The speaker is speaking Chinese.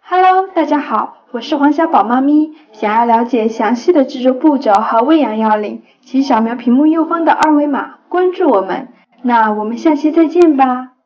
Hello， 大家好，我是黄小宝妈咪。想要了解详细的制作步骤和喂养要领，请扫描屏幕右方的二维码关注我们。那我们下期再见吧。